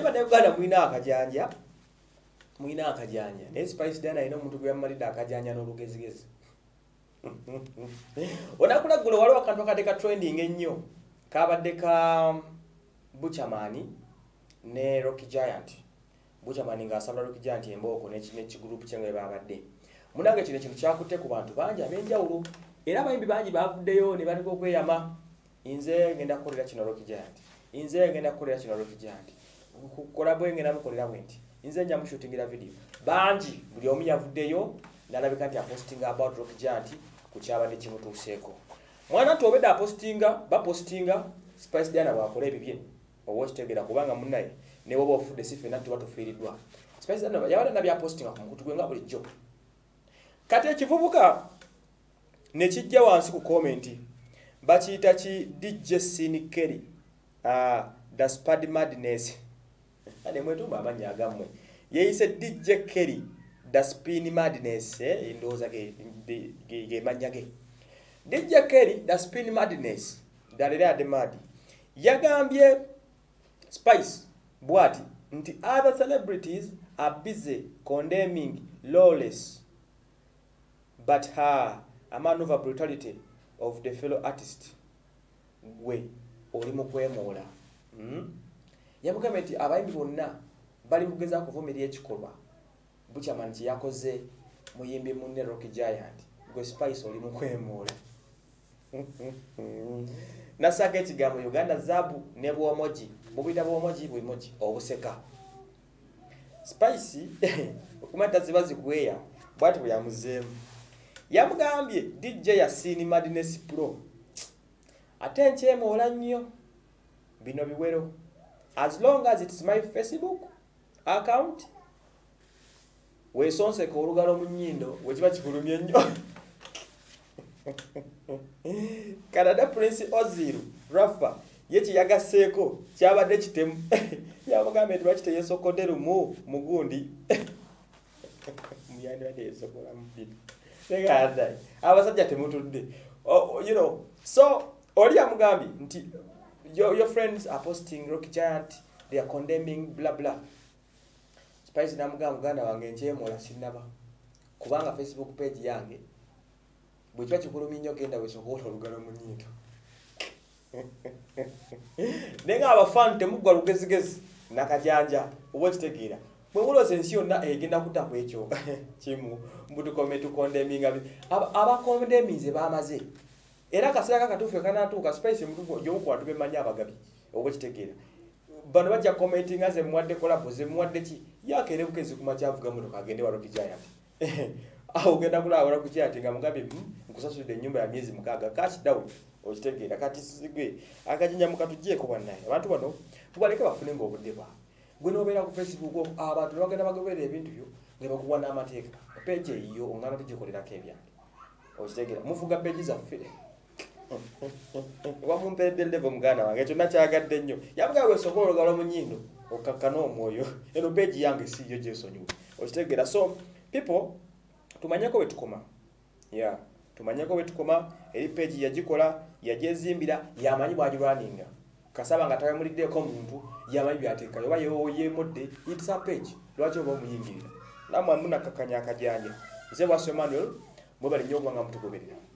ne Uganda mwina akajanja ne Spice Dana ino muntu gwe yamalida akajanja n'olugezigezi onakula gulo waliwo akantu akateka trending ennyo kabadde ka Buchamani ne Rocky Giant. Buchamani ng'asabula Rocky Giant emboko n'ekigroup kye nga babadde munange kino kintu kyakutte ku bantu bangi ab'enjawulo era abayimbi bangi bavuddeyo ne bateka okweyama inze ngenda kukolera kino Rocky Giant, inze ngenda kukolera kino Rocky Giant, kukola bwe ngenda mukolera bwenti, inze nja mushutingira video bangi buli omu yavuddeyo n'alabika nti apostinga about Rocky Giant ku kyabadde kimutuuseeko. Mwana tobedda bapostinga Spice Dana bwakola ebibye oba okitegera kubanga munnaye ne woba ofudde si ffenna tuba tufiiriddwa. Spice Dana yabadde nabyapostinga ku mukutu gwe nga bulijjo. Kati ekivubuka ne kijja wansi ku komenti bakiyita ki DJ Sin Kelly the Spud Madness ane mwetumba amanya agamwe yeyise DJ Kelly the Spin Madness indooza ge manyage DJ Kelly the Spin Madness dalera de madi yagambye Spice bwati nti other celebrities are busy condemning Lawless but her a man over brutality of the fellow artist we oli mukwemola yamugambye nti abayimbi bonna bali mugeza kuvumirira ekikolwa Buchamani kye yakoze muyimbi munne Rocky Giant gwe Spice oli mukwemola nasaka ekigambo Uganda Zabu ne bwomoji mubita bwomoji bwemoji obuseka Spice okumata zibazi kuweya bwati byamuzeemu yamugambye DJ ya Sin Madness Pro ate nkyemola nnyo bino biwero as long as it's my Facebook account weesonseka olugalo mu nnyindo wekiba kikulumye nnyo Canada Prince Ozil Rafa yechi yagaseeko kyabadde kitemu yamugambye nti bakite yesokodde mugundi muyandi bade yesokola mupira Negada. Abasajja temutudde. You know, so oli amugambi nti your friends are posting Rocky Giant, they are condemning blah blah. Spice namugamba Uganda wange njemola sinaba. Kubanga Facebook page yange bwe kikulumya nnyo genda wesokola olugalo mu nnyindo. Nenga abafan temugwa lugezigezi nakajanja oba kitegeera. Bwe muloze ensi yonna egenda kutako ekyo kimu mbutu comment condemning aba condemning bamaze era kaseera kakatuufu kanatuuka Spice mutufu gyomu kwatu bemanya abagabi oba kitegeera bano bajja commenting aze mwadde collab ze mwadde ki yakere bukezi kumacyavuga muto kagende wa Rocky Giant aho genda kula Rocky Giant nga mugabe nkusasulide ennyumba ya miezi mukaga cash down okitegeera kati sigwe akajinya mukatujje ko bwannaye abantu bano tubaleke bafune ng'obudde bwa gwe nobera ku Facebook abantu bagenda bagobera ebintu byo ne bakuwa n'amateeka page iyo ongana tugikolera kebyange okitegeera mufuga page zaffe wamumpedde level muganda wange ekyo nakyagadde nnyo yabuga we sokola olugalo mu nnyindo okakkana omwoyo eno page yange si yo gyesonyiwa okitegeera so people tumanyeko bwe tukoma tumanyeko bwe tukoma eri page yagikola yajezimbira yamanyi bwagirwaninga kasaba nga tawemuliddeeko muntu yamanyi byateeka yoba yemodde it's a page lwaki oba omuyingirira namwe munakakanya akajanja nze bwa Emmanuel mwe bali nnyo nga mutugoberera